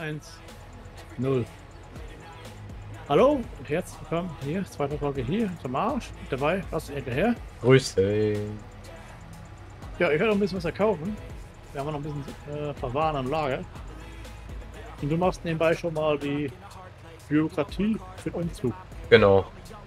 1, 0. Hallo und herzlich willkommen hier, zweite Folge hier zum Arsch. Dabei, was hinterher? Grüße. Ja, ich werde noch ein bisschen was verkaufen. Wir haben noch ein bisschen Verwahren am Lager. Und du machst nebenbei schon mal die Bürokratie für den Umzug. Genau.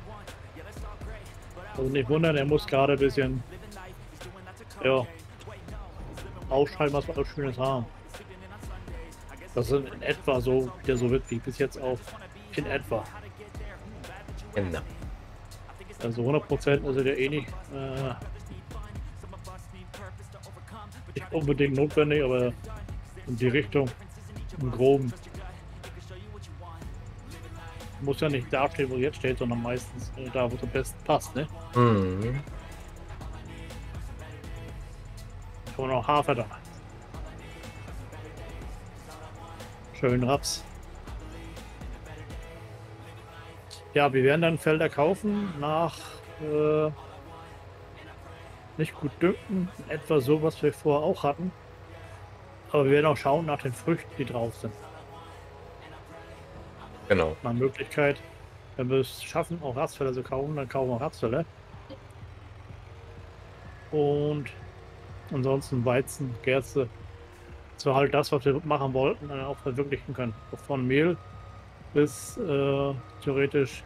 Also nicht wundern, er muss gerade ein bisschen ja, aufschreiben, was wir alles Schönes haben. Das ist in etwa so, der so wird wie bis jetzt auch in etwa. Genau. Also 100% ist er ja eh nicht unbedingt notwendig, aber in die Richtung, im Groben. Muss ja nicht da stehen, wo jetzt steht, sondern meistens da, wo es am besten passt, ne? Mhm. Haben wir noch Hafer da. Schön Raps. Ja, wir werden dann Felder kaufen nach nicht gut dünken, etwa so, was wir vorher auch hatten. Aber wir werden auch schauen nach den Früchten, die drauf sind. Genau. Nach Möglichkeit, wenn wir es schaffen, auch Rapsfelder zu kaufen, dann kaufen wir Rapsfelder. Und ansonsten Weizen, Gerste. Das war halt das, was wir machen wollten, auch verwirklichen können. Von Mehl bis theoretisch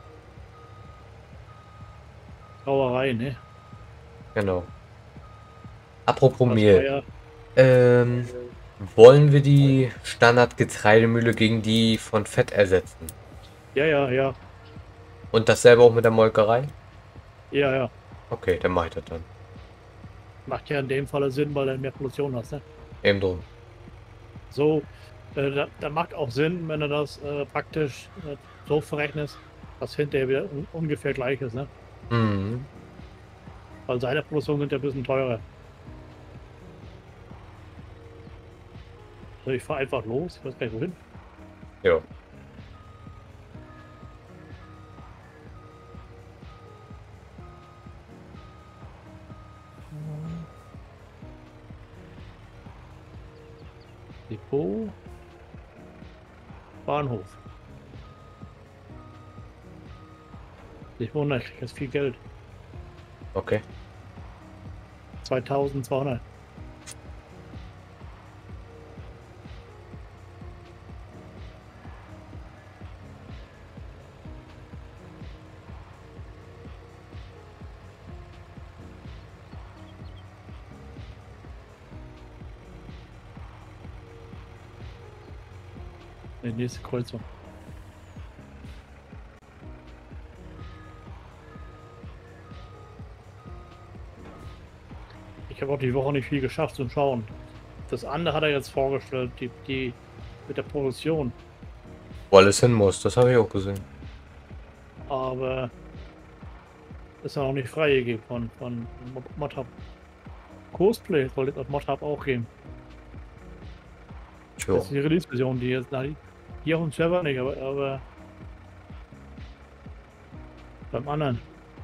Brauerei, ne? Genau. Apropos Das war Mehl. ja, Wollen wir die Standard-Getreidemühle gegen die von Fett ersetzen? ja, Und dasselbe auch mit der Molkerei? ja. Okay, dann mache ich das dann. Macht ja in dem Falle Sinn, weil du mehr Produktion hast, ne? Eben drum. So, da macht auch Sinn, wenn du das praktisch so verrechnest, dass hinterher wieder ungefähr gleich ist, ne? Mhm. Weil seine Produktionen sind ja ein bisschen teurer. Also ich fahre einfach los, ich weiß gar nicht wohin. Ja. Depot, Bahnhof. Ich wundere, ich kriege jetzt viel Geld. Okay. 2200. Die nächste Kreuzung. Ich habe auch die Woche nicht viel geschafft zum Schauen. Das andere hat er jetzt vorgestellt, die mit der Produktion. Wo alles hin muss, das habe ich auch gesehen. Aber ist ja noch nicht freigegeben von ModHub. Cosplay sollte das ModHub auch geben. Tja. Das ist die Release-Version, die jetzt hier auf dem Server nicht, aber beim anderen.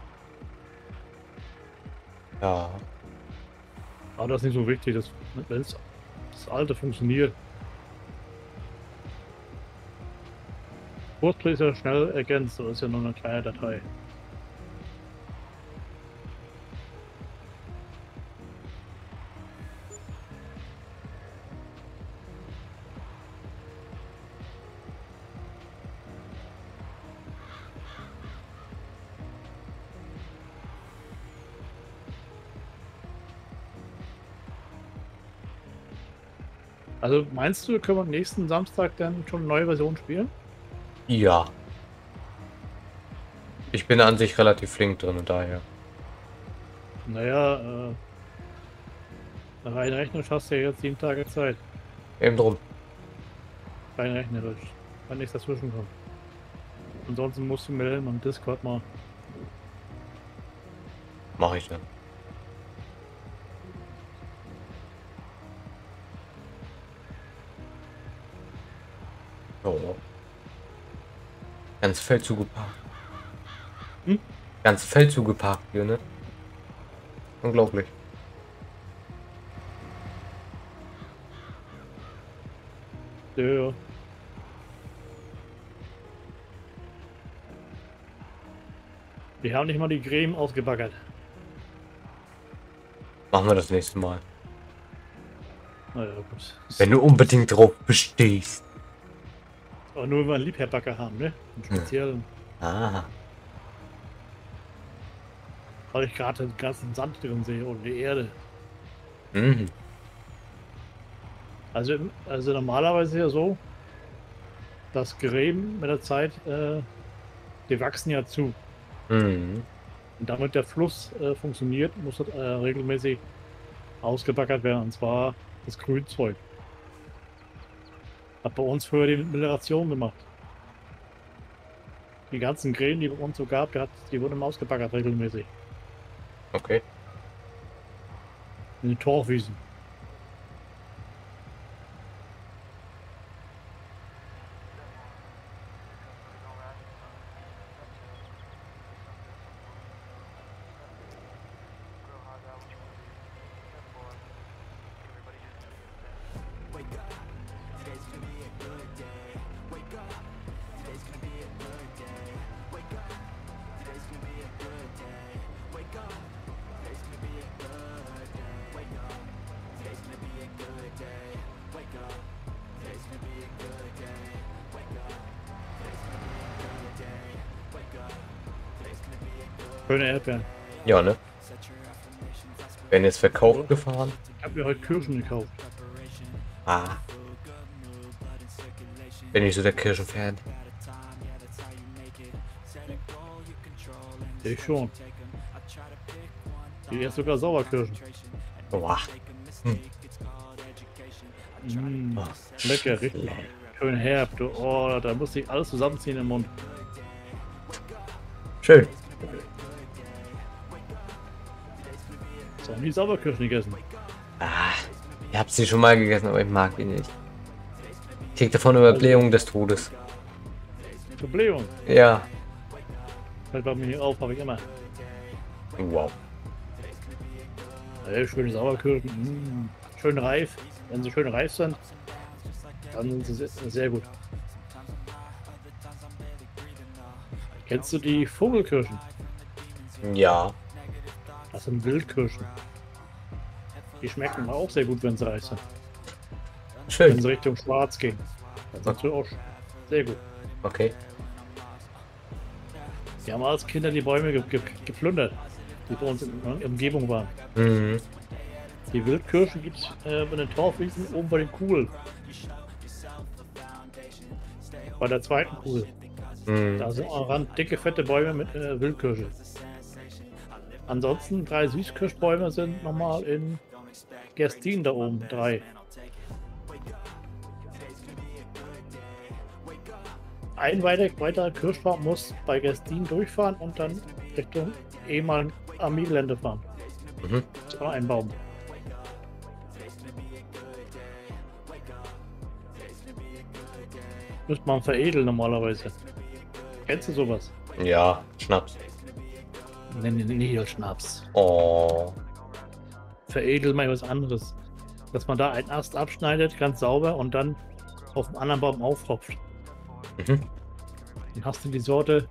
Ja. Aber das ist nicht so wichtig, das alte funktioniert. Cosplay ist ja schnell ergänzt, das ist ja nur eine kleine Datei. Also meinst du, können wir nächsten Samstag dann schon eine neue Version spielen? Ja. Ich bin an sich relativ flink drin, daher. Naja, rein rechnerisch hast du ja jetzt 7 Tage Zeit. Eben drum. Rein rechnerisch. Wenn nichts dazwischen kommt. Ansonsten musst du mir im Discord mal. Mache ich dann. Oh. Ganz Feld zugeparkt. Hm? Ganz Feld zugeparkt hier, ne? Unglaublich. Ja. Die haben nicht mal die Creme ausgebaggert. Machen wir das nächste Mal. Naja, gut. Wenn du unbedingt drauf bestehst. Aber nur, wenn wir einen Liebherrbacker haben, ne? Einen speziellen. Ah. Weil ich gerade den ganzen Sand drin sehe und die Erde. Mhm. Also normalerweise ist ja so, dass Gräben mit der Zeit, die wachsen ja zu. Mhm. Und damit der Fluss funktioniert, muss das regelmäßig ausgebaggert werden. Und zwar das Grünzeug. Hat bei uns früher die Melioration gemacht. Die ganzen Gräben, die bei uns so gab, die wurden immer ausgebaggert regelmäßig. Okay. In den Torfwiesen. Schöne Erdbeeren. Ja, ne? Werden jetzt verkauft gefahren? Ich habe mir heute Kirschen gekauft. Ah. Bin ich so der Kirschenfan. Ich schon. Die erst sogar Sauerkirschen. Boah. Mm, lecker, richtig schön herb. Du. Oh, da muss ich alles zusammenziehen im Mund. Schön. Ich habe nie Sauerkirschen gegessen. Ah. Ich hab sie schon mal gegessen, aber ich mag die nicht. Ich krieg davon eine Blähung des Todes. Zur Blähung. Ja. Fällt bei mir nicht auf, habe ich immer. Wow. Schöne Sauerkirschen. Schön reif. Wenn sie schön reif sind, dann sind sie sehr gut. Kennst du die Vogelkirschen? Ja. Das sind Wildkirschen. Die schmecken auch sehr gut, wenn sie reif sind. Wenn Schön. sie Richtung Schwarz gehen. Dann sind sie auch sehr gut. Okay. Wir haben als Kinder die Bäume geplündert, die bei uns in der Umgebung waren. Mhm. Die Wildkirschen gibt es in den Torfwiesen oben bei den Kugeln. Bei der zweiten Kugel. Mhm. Da sind am Rand dicke, fette Bäume mit Wildkirsche. Ansonsten 3 Süßkirschbäume sind nochmal in Gerstin da oben. 3. Ein weiterer Kirschbaum muss bei Gerstin durchfahren und dann Richtung ehemaligen Armeegelände fahren. Mhm. Das ist auch ein Baum. Müsste man veredeln normalerweise. Kennst du sowas? Ja. Schnaps. Nee, Schnaps. Oh. Veredelt mal was anderes. Dass man da einen Ast abschneidet, ganz sauber und dann auf dem anderen Baum aufhopft. Mhm. Dann hast du die Sorte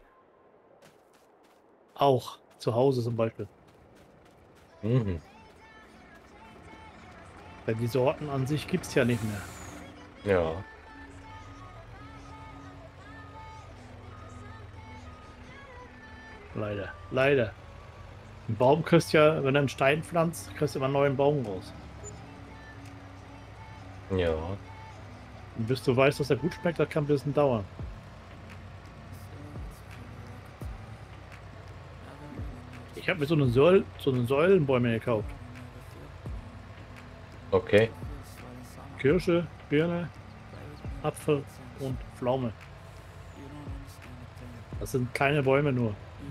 auch zu Hause zum Beispiel. Mhm. Denn die Sorten an sich gibt es ja nicht mehr. Ja. Leider. Leider. Ein Baum kriegst ja, wenn du einen Stein pflanzt, kriegst du immer einen neuen Baum raus. Ja. Und bis du weißt, dass er gut schmeckt, das kann ein bisschen dauern. Ich habe mir so eine Säulenbäume gekauft. Okay. Kirsche, Birne, Apfel und Pflaume. Das sind kleine Bäume nur.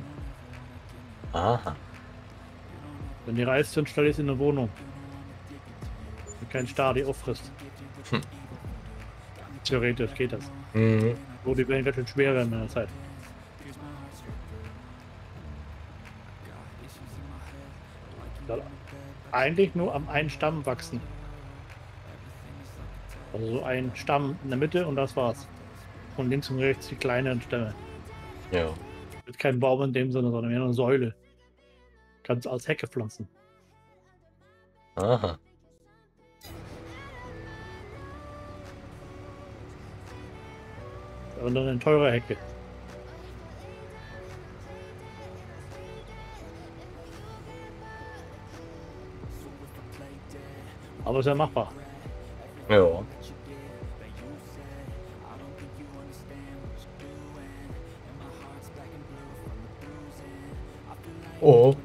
Aha. Wenn die reif sind, stelle ich sie in eine Wohnung. Und kein Star, die auffrisst. Hm. Theoretisch geht das. Mhm. So, die werden ganz schön schwer werden in der Zeit. Soll eigentlich nur am einen Stamm wachsen. Also so ein Stamm in der Mitte und das war's. Und links und rechts die kleinen Stämme. Ja. Ist kein Baum in dem Sinne, sondern eher eine Säule. Kannst als Hecke pflanzen. Aha. Und dann eine teure Hecke. Aber ist ja machbar. Ja. Oh.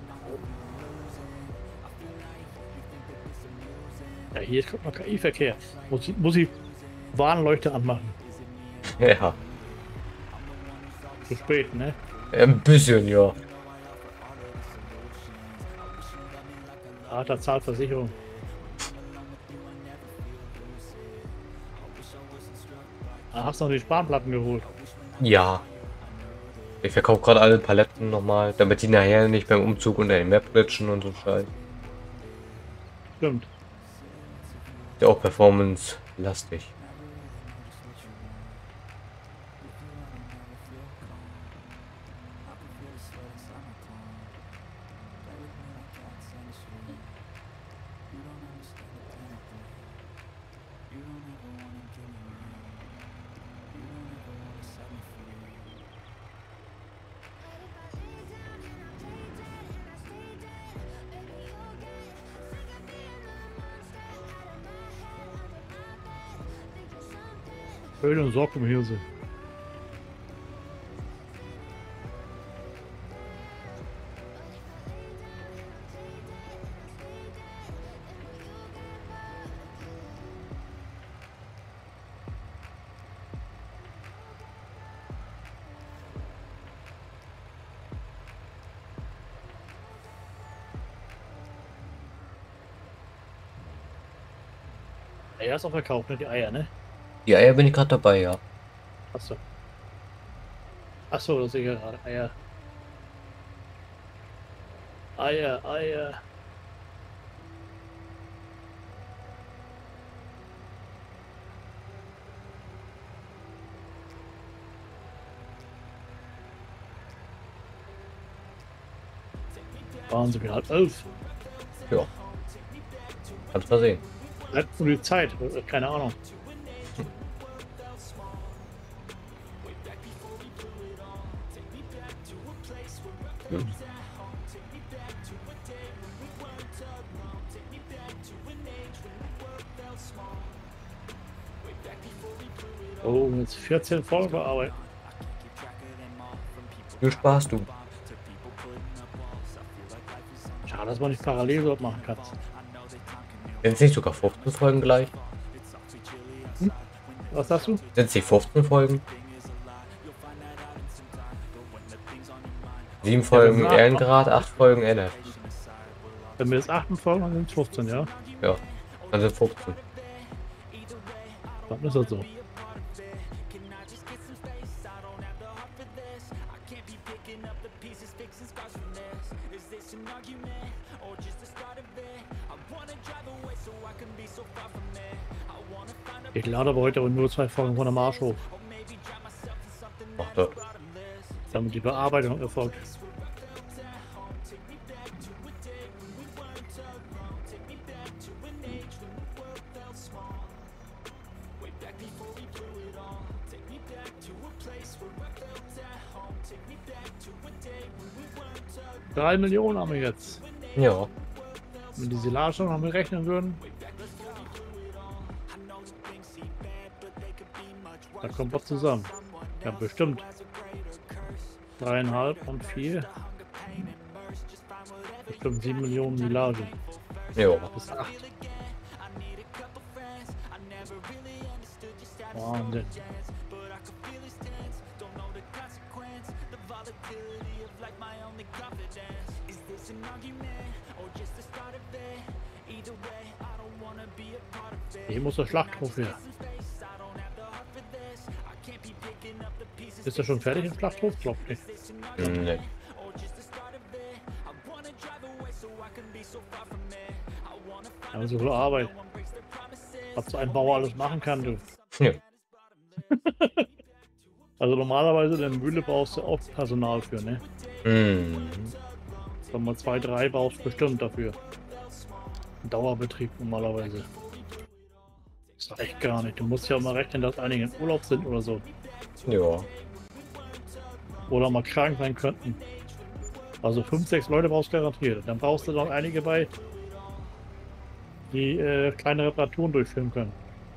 Ja, hier kommt noch KI-Verkehr. Muss ich Warnleuchte anmachen. Ja. Zu spät, ne? Ein bisschen, ja. Ah, da zahlt Versicherung. Ah, hast du noch die Spanplatten geholt? Ja. Ich verkaufe gerade alle Paletten nochmal, damit die nachher nicht beim Umzug unter den Map glitschen und so Scheiß. Stimmt. Ist ja auch performance-lastig. Schöne Sorghumhirse. Eier ist auch verkauft, ne? Die Eier, ne? Die Eier bin ich gerade dabei, ja. Achso. Achso, das sehe ich gerade. Eier. Eier, Eier. Wahnsinn, wie halb 11. Ja. Kannst mal sehen. Bleibt nur die Zeit, keine Ahnung. Hm. Oh, jetzt 14 Folgen bearbeitet. Viel Spaß, du. Schade, dass man nicht parallel dort machen kann. Sind es nicht sogar 15 Folgen gleich? Was sagst du? Sind es nicht 15 Folgen? 7 Folgen Ja, Ehrengrad, 8 Folgen NF. Wenn wir jetzt 8 Folgen haben, sind es 15, ja? Ja, dann sind 15. Dann ist das so. Ich lade aber heute nur 2 Folgen von der Marsch hoch, Ach, das. damit die Bearbeitung erfolgt. Drei Millionen haben wir jetzt. Ja. Wenn die Silage noch mit rechnen würden, da kommt was zusammen. Ja, bestimmt. 3,5 und 4. Bestimmt 7 Millionen Silage. Ja. Bis 8. Wahnsinn. Hier muss der Schlachthof her. Ist er schon fertig im Schlachthof? Glaub nicht. Nee. Ja, so viel Arbeit. Was so ein Bauer alles machen kann, du. Ja. Also normalerweise in der Mühle brauchst du auch Personal für, ne? Mhm. Wenn man 2, 3 brauchst bestimmt dafür. Dauerbetrieb normalerweise. Das ist echt gar nicht. Du musst ja mal rechnen, dass einige in Urlaub sind oder so. Ja. Oder mal krank sein könnten. Also 5, 6 Leute brauchst du garantiert. Dann brauchst du noch einige bei, die kleine Reparaturen durchführen können.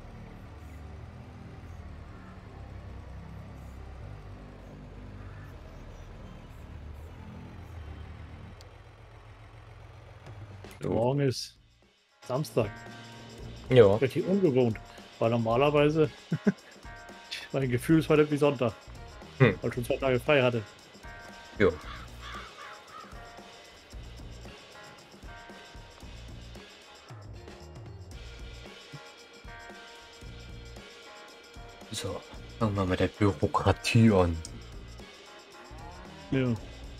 So. Morgen ist Samstag. Ja. Richtig ungewohnt. Weil normalerweise, mein Gefühl ist heute wie Sonntag. Hm. Weil ich schon 2 Tage frei hatte. Ja. So, fangen wir mit der Bürokratie an. Ja.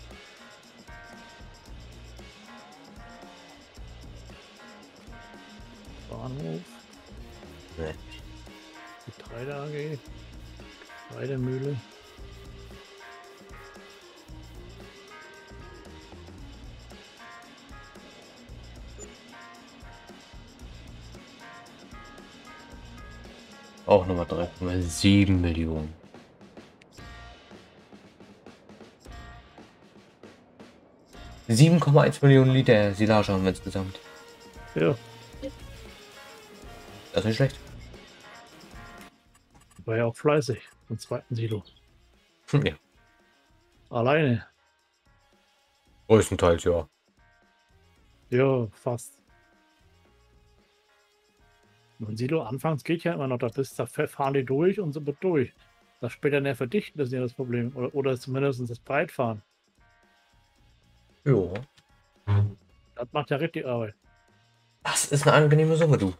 Bahnhof. Nee. Getreide AG. Getreidemühle. Auch nochmal 3,7 Millionen. ,1 Millionen Liter Silage haben wir insgesamt. Ja. Das ist nicht schlecht. War ja auch fleißig im zweiten Silo. Ja. Alleine. Größtenteils ja. Ja, fast. Ein Silo anfangs geht ja immer noch, da fahren die durch und sind durch. Das später näher verdichten, das ist ja das Problem. Oder zumindest das Breitfahren. Ja. Das macht ja richtig Arbeit. Das ist eine angenehme Summe, du.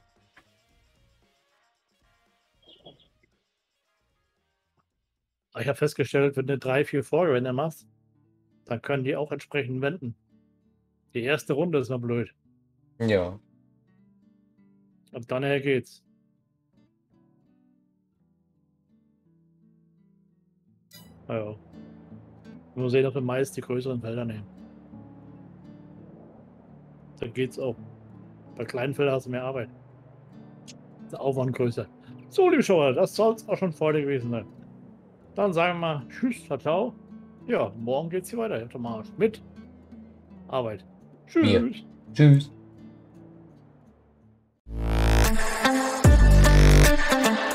Ich habe festgestellt, wenn du 3, 4 Vorgewände machst, dann können die auch entsprechend wenden. Die erste Runde ist noch blöd. Ja. Ab dann her geht's. Ja. Nur sehen, ob wir meist die größeren Felder nehmen. Dann geht's auch. Bei kleinen Feldern hast du mehr Arbeit. Der Aufwand größer. So, liebe Schauer, das soll es auch schon für heute gewesen sein. Dann sagen wir mal Tschüss, Tatau. Ja, morgen geht's hier weiter, Herr Tomasch, mit Arbeit. Bier. Tschüss. Tschüss.